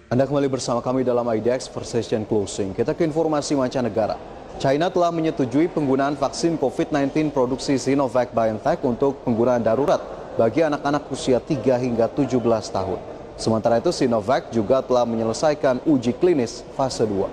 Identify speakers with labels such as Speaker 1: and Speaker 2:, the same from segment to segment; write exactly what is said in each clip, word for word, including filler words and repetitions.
Speaker 1: Anda kembali bersama kami dalam I D X Precision Closing. Kita ke informasi mancanegara. China telah menyetujui penggunaan vaksin COVID sembilan belas produksi Sinovac BioNTech untuk penggunaan darurat bagi anak-anak usia tiga hingga tujuh belas tahun. Sementara itu Sinovac juga telah menyelesaikan uji klinis fase dua.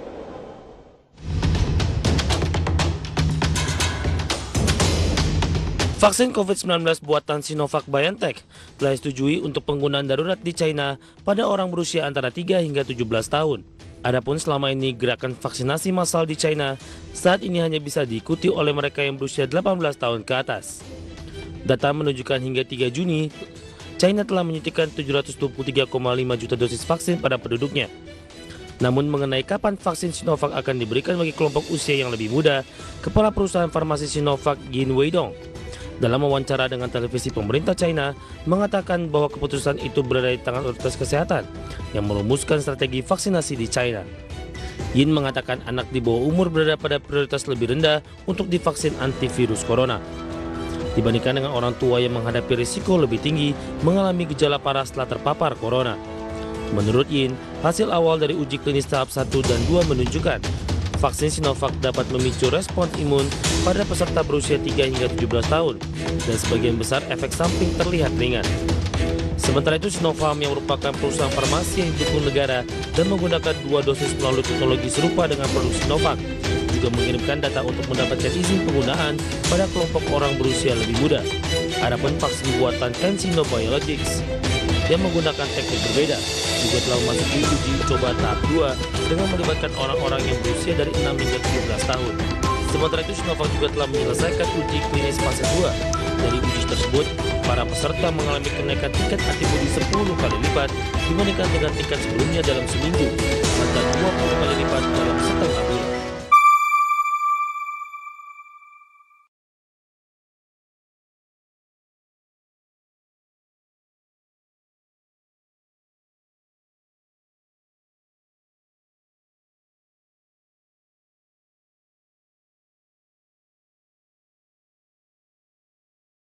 Speaker 2: Vaksin COVID sembilan belas buatan Sinovac BioNTech telah disetujui untuk penggunaan darurat di China pada orang berusia antara tiga hingga tujuh belas tahun. Adapun selama ini gerakan vaksinasi massal di China saat ini hanya bisa diikuti oleh mereka yang berusia delapan belas tahun ke atas. Data menunjukkan hingga tiga Juni, China telah menyuntikkan tujuh ratus dua puluh tiga koma lima juta dosis vaksin pada penduduknya. Namun mengenai kapan vaksin Sinovac akan diberikan bagi kelompok usia yang lebih muda, Kepala Perusahaan Farmasi Sinovac Yin Weidong dalam wawancara dengan televisi pemerintah China mengatakan bahwa keputusan itu berada di tangan otoritas kesehatan yang merumuskan strategi vaksinasi di China. Yin mengatakan anak di bawah umur berada pada prioritas lebih rendah untuk divaksin antivirus corona dibandingkan dengan orang tua yang menghadapi risiko lebih tinggi mengalami gejala parah setelah terpapar corona. Menurut Yin, hasil awal dari uji klinis tahap satu dan dua menunjukkan vaksin Sinovac dapat memicu respons imun pada peserta berusia tiga hingga tujuh belas tahun dan sebagian besar efek samping terlihat ringan. Sementara itu Sinopharm yang merupakan perusahaan farmasi yang didukung negara dan menggunakan dua dosis melalui teknologi serupa dengan produk Sinovac juga mengirimkan data untuk mendapatkan izin penggunaan pada kelompok orang berusia lebih muda. Adapun vaksin buatan CanSino Biologics yang menggunakan teknik berbeda juga telah memasuki uji coba tahap dua dengan melibatkan orang-orang yang berusia dari enam hingga tujuh belas tahun. Sementara itu Sinovac juga telah menyelesaikan uji klinis fase dua. Dari uji tersebut, para peserta mengalami kenaikan tingkat antibodi sepuluh kali lipat dibandingkan dengan tingkat sebelumnya dalam seminggu, serta dua puluh kali lipat dalam setengah bulan.